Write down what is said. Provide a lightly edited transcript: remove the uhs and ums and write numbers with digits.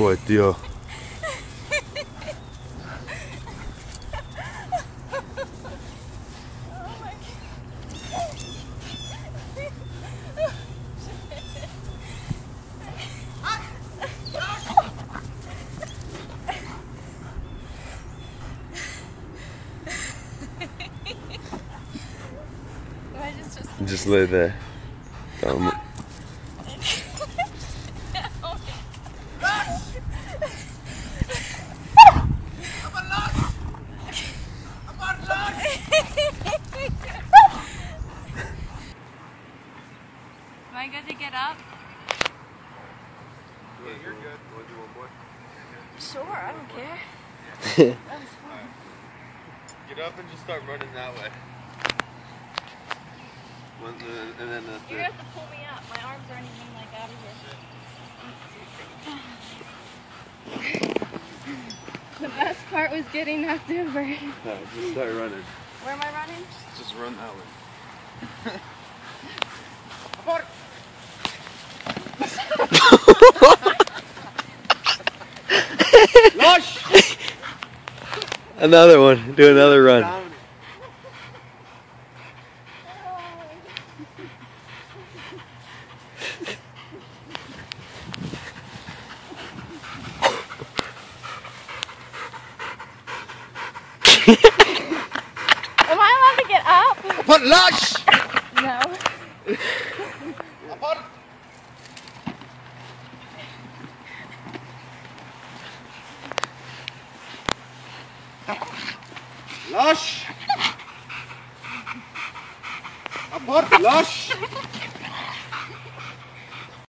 boy, tío. Just lay there. Come. Am I good to get up? Yeah, you're good. Want to do one more? Sure, I don't care. That was fun. Get up and just start running that way. And then that's You're it. gonna have to pull me up. My arms aren't even like out of here. The best part was getting knocked over. No, just start running. Where am I running? Just run that way. Another one. Do another run. Am I allowed to get up? Put lush! No. Lush! Apart, lush!